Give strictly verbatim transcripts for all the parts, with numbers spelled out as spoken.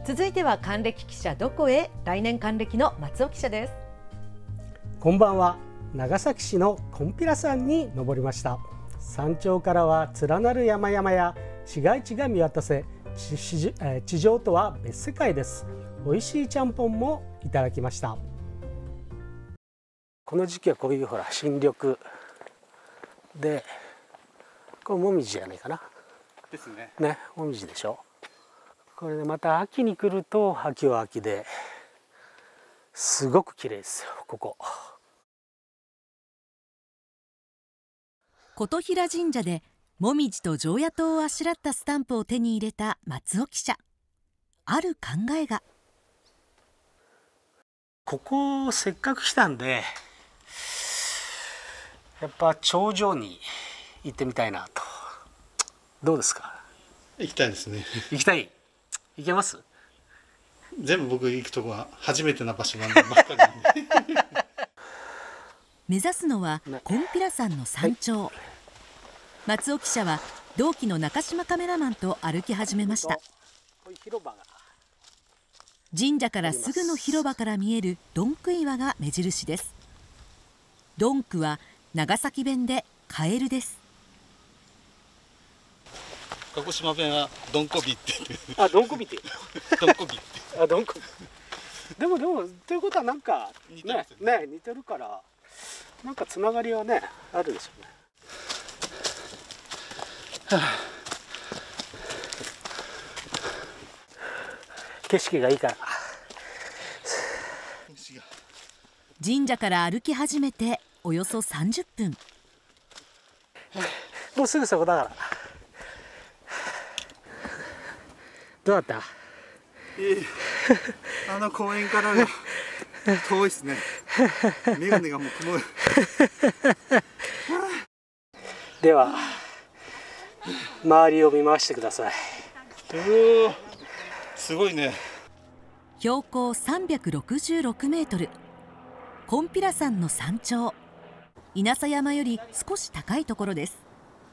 続いては還暦記者どこへ、来年還暦の松尾記者です。 こんばんは。長崎市のこんぴら山に登りました。山頂からは連なる山々や市街地が見渡せ、地, 地上とは別世界です。美味しいちゃんぽんもいただきました。この時期はこういうほら新緑で、これもみじじゃないかなですね。 ね、もみじでしょ。これでまた秋に来ると秋は秋ですごく綺麗ですよ、ここ。 琴平神社でもみじと常夜灯をあしらったスタンプを手に入れた松尾記者。ある考えが。 ここせっかく来たんで、やっぱ頂上に行ってみたいなと。どうですか？ 行きたいですね。 行きたい。行けます？ 全部僕行くとこは初めてな場所なんでばっかりなんで目指すのはこんぴら山の山頂、はい、松尾記者は同期の中島カメラマンと歩き始めました。神社からすぐの広場から見えるどんく岩が目印です。どんくは長崎弁でカエルです。 鹿児島弁はどんこびってあ、どんこびってどんこびってあ、どんこびでもでもということはなんか似てますよね、ね、似てるからなんかつながりはねあるでしょうね。はあ、景色がいいから。 神社から歩き始めておよそさんじゅっぷん。 もうすぐそこだから。どうだった？ ええ、あの公園からが遠いですね。メガネがもう曇るでは周りを見回してください。 おお、すごいね。 標高さんびゃくろくじゅうろくメートル、こんぴら山の山頂、稲佐山より少し高いところです。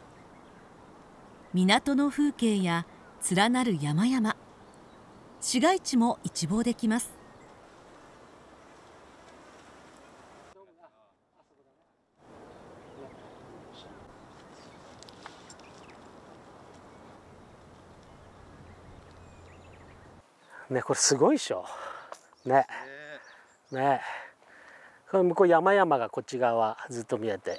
港の風景や連なる山々、市街地も一望できます。 ね、これすごいでしょ。ね、ね、これ向こう山々がこっち側ずっと見えて、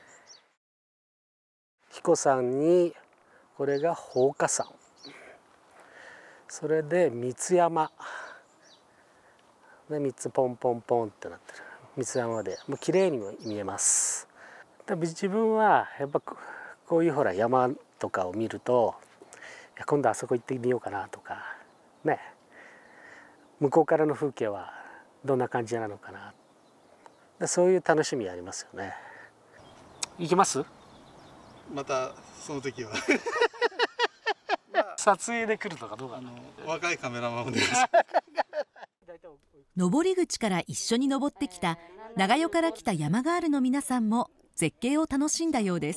彦山にこれが宝華山、それで三つ山でみっつポンポンポンってなってる三つ山でもう綺麗にも見えます。自分はやっぱこういうほら山とかを見ると、今度あそこ行ってみようかなとかね、向こうからの風景はどんな感じなのかな、そういう楽しみありますよね。行きます？ またその時は撮影で来るとかどうかな。 あの若いカメラマンも出ます登り口から一緒に登ってきた長与から来た山ガールの皆さんも絶景を楽しんだようです。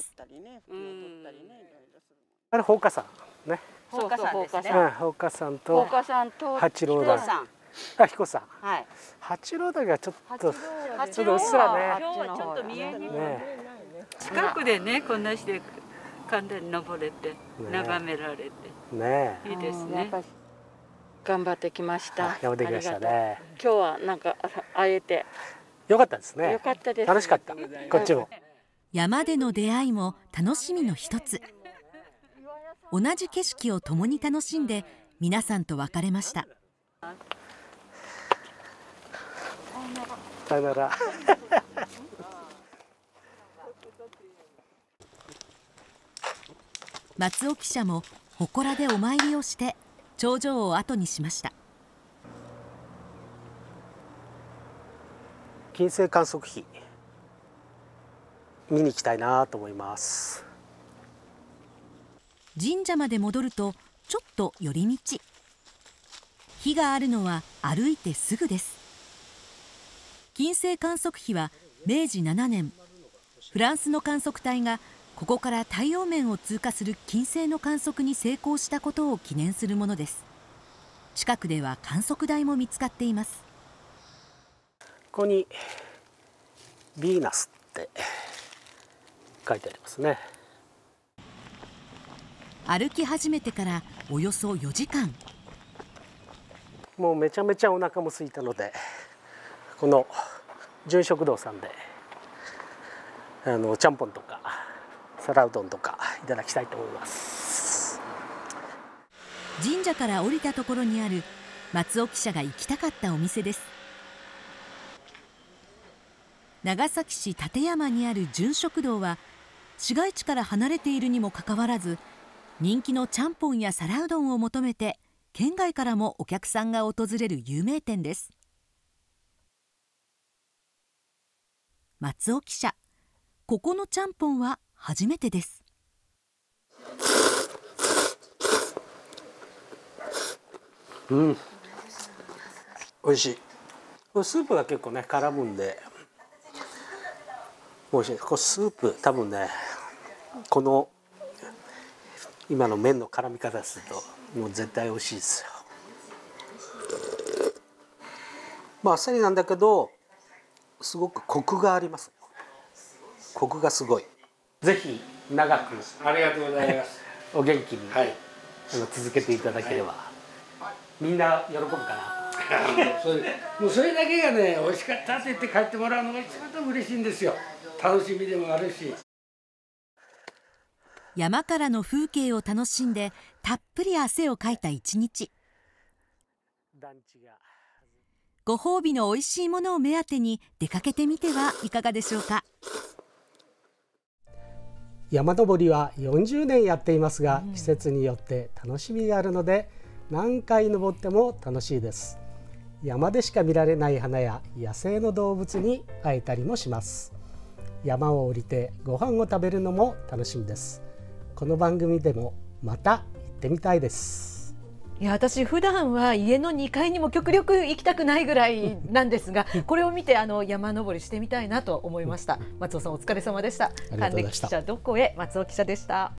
あれ宝華山ね。 宝華山ですね。 宝華山と八郎岳。あ、彦山。はい。八郎岳がちょっとちょっとうっすらね。 今日はちょっと見えにくい。近くでね、こんなして簡単に登れて眺められてね、いいですね。頑張ってきました。 頑張ってきましたね。 今日はなんか会えてよかったですね。 よかったです。 楽しかった。こっちも。 山での出会いも楽しみの一つ。同じ景色を共に楽しんで皆さんと別れました。 さよなら。 松尾記者も祠でお参りをして頂上を後にしました。 金星観測器見に行きたいなと思います。 神社まで戻るとちょっと寄り道。火があるのは歩いてすぐです。金星観測器はめいじななねん、フランスの観測隊がここから太陽面を通過する金星の観測に成功したことを記念するものです。 近くでは観測台も見つかっています。 ここにヴィーナスって書いてありますね。 歩き始めてからおよそよじかん。 もうめちゃめちゃお腹も空いたので、この純食堂さんであのちゃんぽんとか皿うどんとかいただきたいと思います。 神社から降りたところにある松尾記者が行きたかったお店です。長崎市館山にある純食堂は市街地から離れているにもかかわらず、人気のちゃんぽんや皿うどんを求めて県外からもお客さんが訪れる有名店です。松尾記者、ここのちゃんぽんは初めてです。 うん、美味しい。これスープが結構ね絡むんで美味しい。これスープ多分ね、この今の麺の絡み方するともう絶対美味しいですよ。まああっさりなんだけどすごくコクがあります。コクがすごい。ぜひ長くありがとうございます。 お元気に、 はい、 あの続けていただければ、はい、みんな喜ぶかなそれもうそれだけがね、美味しかったって言って帰ってもらうのが一番嬉しいんですよ。楽しみでもあるし。 山からの風景を楽しんでたっぷり汗をかいた一日。ご褒美のおいしいものを目当てに出かけてみてはいかがでしょうか。 山登りはよんじゅうねんやっていますが、うん、季節によって楽しみがあるので何回登っても楽しいです。山でしか見られない花や野生の動物に会えたりもします。山を降りてご飯を食べるのも楽しみです。この番組でもまた行ってみたいです。いや、私普段は家のにかいにも極力行きたくないぐらいなんですがこれを見てあの山登りしてみたいなと思いました。松尾さんお疲れ様でした。還暦記者どこへ、松尾記者でした。